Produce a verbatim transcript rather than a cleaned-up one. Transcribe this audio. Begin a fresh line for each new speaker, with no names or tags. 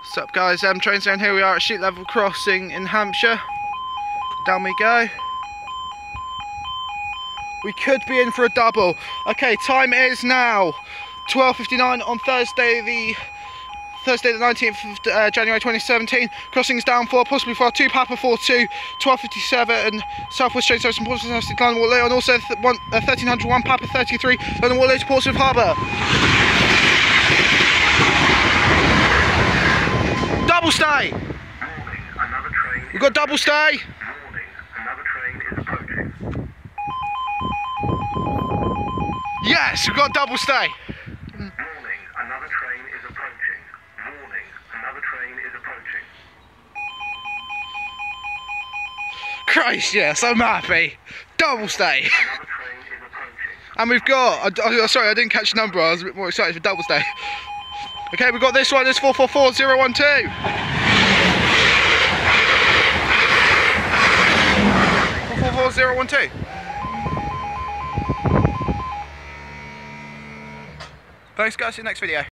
What's up guys, M Trains down here. We are at Sheet Level Crossing in Hampshire. Down we go. We could be in for a double. Okay, time is now twelve fifty-nine on Thursday the Thursday the nineteenth of uh, January twenty seventeen. Crossings down four, possibly for two Papa four two, twelve fifty-seven Southwest Train Service from Portsmouth to London Waterloo, and also th one, uh, thirteen oh one Papa thirty-three London Waterloo to Portsmouth Harbour. Double stay!
Warning, another train
We've got double stay!
Warning, another train is approaching.
Yes, we've got double stay!
Warning, another train is approaching. Warning, another train is approaching.
Christ, yes, I'm happy. Double stay!
Another train is approaching.
And we've got, I, I, sorry I didn't catch the number, I was a bit more excited for double stay. Okay, we've got this one, it's four four four zero one two. four four four zero one two. Thanks guys, see you next video.